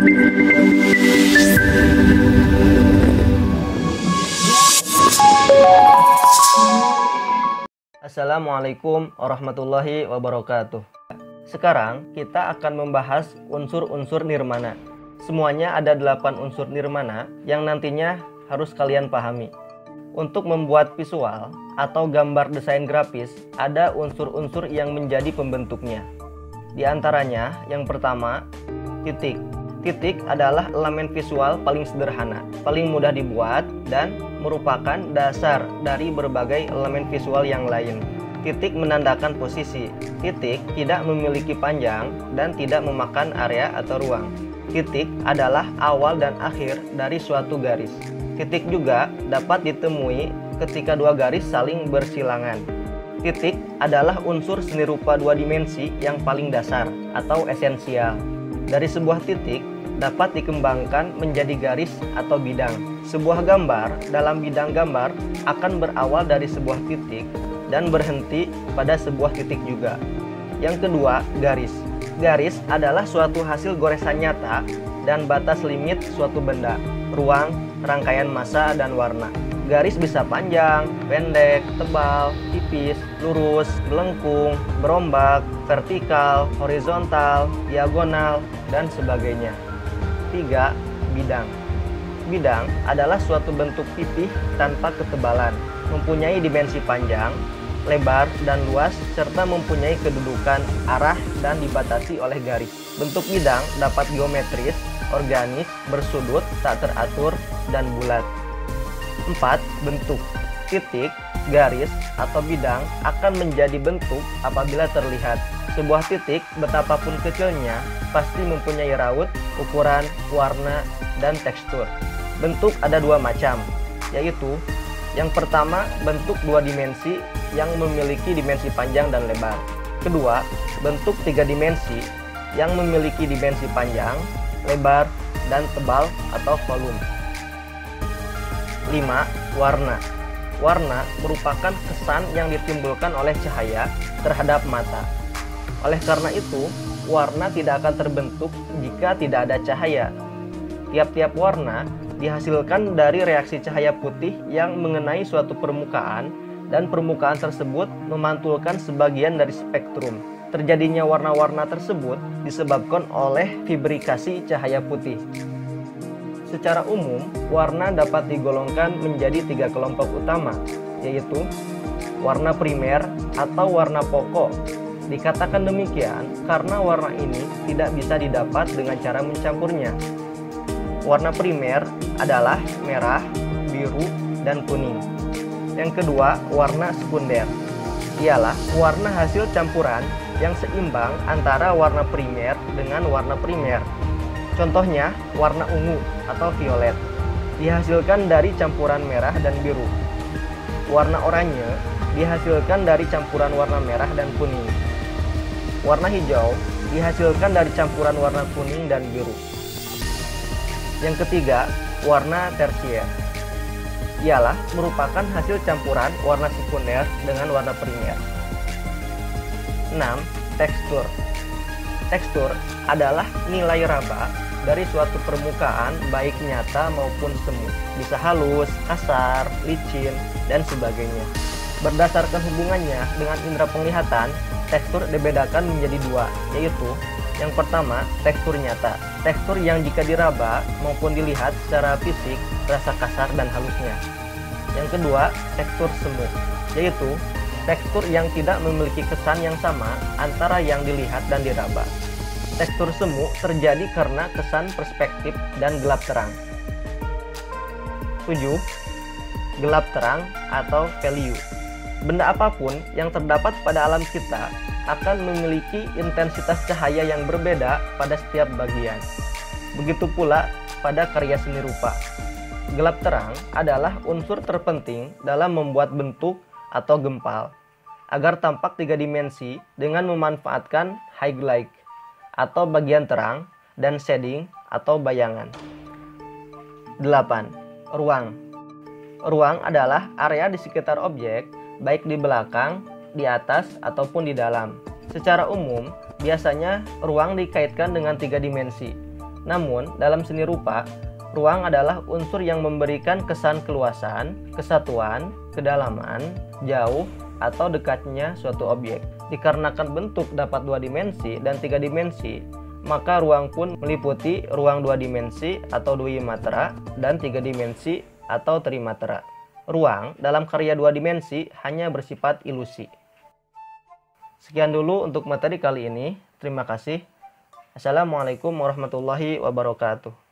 Assalamualaikum warahmatullahi wabarakatuh. Sekarang kita akan membahas unsur-unsur nirmana. Semuanya ada 8 unsur nirmana yang nantinya harus kalian pahami. Untuk membuat visual atau gambar desain grafis, ada unsur-unsur yang menjadi pembentuknya. Di antaranya, yang pertama, titik. Titik adalah elemen visual paling sederhana, paling mudah dibuat, dan merupakan dasar dari berbagai elemen visual yang lain. Titik menandakan posisi. Titik tidak memiliki panjang dan tidak memakan area atau ruang. Titik adalah awal dan akhir dari suatu garis. Titik juga dapat ditemui ketika dua garis saling bersilangan. Titik adalah unsur seni rupa dua dimensi yang paling dasar atau esensial. Dari sebuah titik dapat dikembangkan menjadi garis atau bidang. Sebuah gambar dalam bidang gambar akan berawal dari sebuah titik dan berhenti pada sebuah titik juga. Yang kedua, garis. Garis adalah suatu hasil goresan nyata dan batas limit suatu benda, ruang, rangkaian massa, dan warna. Garis bisa panjang, pendek, tebal, tipis, lurus, melengkung, berombak, vertikal, horizontal, diagonal, dan sebagainya. 3. Bidang. Bidang adalah suatu bentuk pipih tanpa ketebalan, mempunyai dimensi panjang, lebar, dan luas, serta mempunyai kedudukan, arah, dan dibatasi oleh garis. Bentuk bidang dapat geometris, organis, bersudut, tak teratur, dan bulat. 4. Bentuk. Titik, garis, atau bidang akan menjadi bentuk apabila terlihat. Sebuah titik, betapapun kecilnya, pasti mempunyai raut, ukuran, warna, dan tekstur. Bentuk ada dua macam, yaitu yang pertama, bentuk dua dimensi yang memiliki dimensi panjang dan lebar. Kedua, bentuk tiga dimensi yang memiliki dimensi panjang, lebar, dan tebal atau volume. 5. Warna. Warna merupakan kesan yang ditimbulkan oleh cahaya terhadap mata. Oleh karena itu, warna tidak akan terbentuk jika tidak ada cahaya. Tiap-tiap warna dihasilkan dari reaksi cahaya putih yang mengenai suatu permukaan, dan permukaan tersebut memantulkan sebagian dari spektrum. Terjadinya warna-warna tersebut disebabkan oleh vibrikasi cahaya putih. Secara umum, warna dapat digolongkan menjadi 3 kelompok utama, yaitu warna primer atau warna pokok. Dikatakan demikian karena warna ini tidak bisa didapat dengan cara mencampurnya. Warna primer adalah merah, biru, dan kuning. Yang kedua, warna sekunder. Ialah warna hasil campuran yang seimbang antara warna primer dengan warna primer. Contohnya, warna ungu atau violet dihasilkan dari campuran merah dan biru. Warna oranye dihasilkan dari campuran warna merah dan kuning. Warna hijau dihasilkan dari campuran warna kuning dan biru. Yang ketiga, warna tersier. Ialah merupakan hasil campuran warna sekunder dengan warna primer. 6. Tekstur. Tekstur adalah nilai raba dari suatu permukaan baik nyata maupun semu. Bisa halus, kasar, licin, dan sebagainya. Berdasarkan hubungannya dengan indera penglihatan, tekstur dibedakan menjadi dua, yaitu yang pertama, tekstur nyata. Tekstur yang jika diraba maupun dilihat secara fisik terasa kasar dan halusnya. Yang kedua, tekstur semu, yaitu tekstur yang tidak memiliki kesan yang sama antara yang dilihat dan diraba. Tekstur semu terjadi karena kesan perspektif dan gelap terang. 7. Gelap terang atau value. Benda apapun yang terdapat pada alam kita akan memiliki intensitas cahaya yang berbeda pada setiap bagian. Begitu pula pada karya seni rupa. Gelap terang adalah unsur terpenting dalam membuat bentuk atau gempal, agar tampak tiga dimensi dengan memanfaatkan highlight atau bagian terang dan shading atau bayangan. 8. Ruang. Ruang adalah area di sekitar objek, baik di belakang, di atas, ataupun di dalam. Secara umum, biasanya ruang dikaitkan dengan tiga dimensi. Namun, dalam seni rupa, ruang adalah unsur yang memberikan kesan keluasan, kesatuan, kedalaman, jauh, atau dekatnya suatu objek. Dikarenakan bentuk dapat 2 dimensi dan 3 dimensi, maka ruang pun meliputi ruang 2 dimensi atau dwimatera dan 3 dimensi atau trimatera. Ruang dalam karya 2 dimensi hanya bersifat ilusi. Sekian dulu untuk materi kali ini. Terima kasih. Assalamualaikum warahmatullahi wabarakatuh.